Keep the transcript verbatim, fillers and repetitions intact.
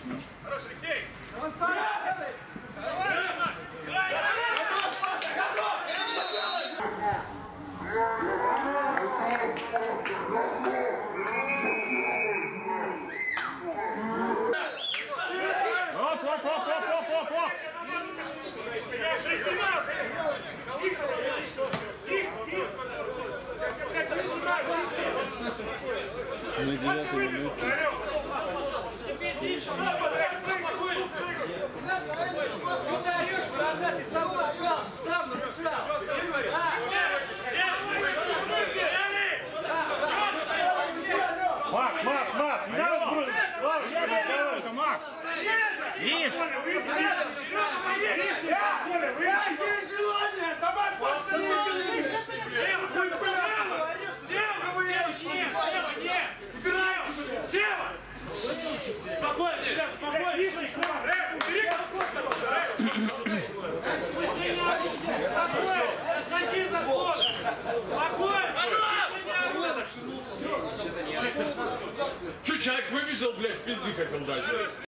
Хорош, Алексей! Оп, оп, оп, оп, оп, оп, оп! На девятой минуте. Макс, Макс, Макс, не надо сбросить! Славочка, давай! Это Макс! Видишь? Есть желание! Давай повтори! Сева! Спокойно, ребят, спокойно! Убери Сходи за ход! Спокойно! Че, человек выбежал, блядь, пизды хотел дать?